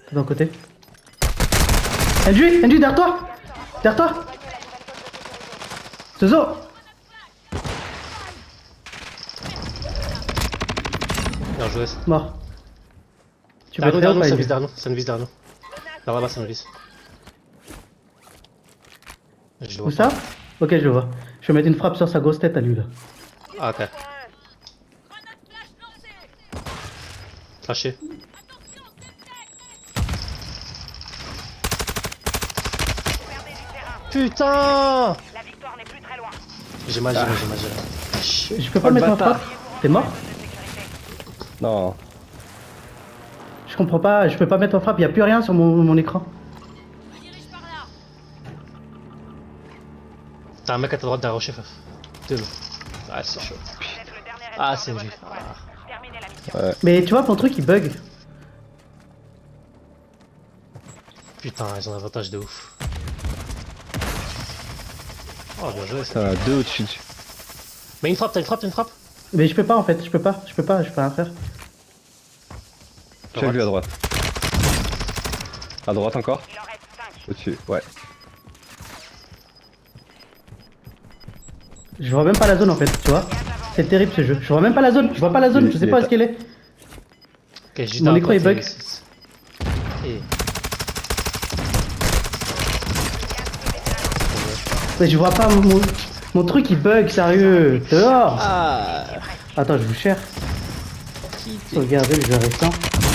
D'un côté. NJ derrière toi. Derrière toi. Zozo. Bien joué. Mort. Tu peux Derrière faire nous, pas ça NJ. vise derrière nous, ça me vise derrière nous. Là-bas, ça me vise. Je le Où vois ça? pas. Ok, je le vois. Je vais mettre une frappe sur sa grosse tête à lui là. Ah, ok. Flashé. Putain! La victoire n'est plus très loin. J'ai mal. Je peux pas mettre ma frappe. T'es mort? Non. Je comprends pas, je peux pas mettre ma frappe, y a plus rien sur mon écran. T'as un mec à ta droite derrière Rocher, Faf. T'es où? Ah, c'est chaud. Ah, c'est vrai. Terminez la mission. Ouais. Mais tu vois, mon truc il bug. Putain, ils ont un avantage de ouf. Oh, bien joué ça. T'en as deux au-dessus. Mais une frappe, t'as une frappe? Mais je peux pas en fait, je peux rien faire. Tu as vu à droite. À droite encore. Il en reste 5. Au-dessus, ouais. Je vois même pas la zone en fait, tu vois. C'est terrible ce jeu. Je vois même pas la zone, je vois pas la zone, je sais pas où est-ce qu'elle est. Ok, juste Mon écran, il bug. Et... Mais je vois pas mon truc il bug, sérieux. Dehors. Attends, je vous cherche. Regardez le jeu récent.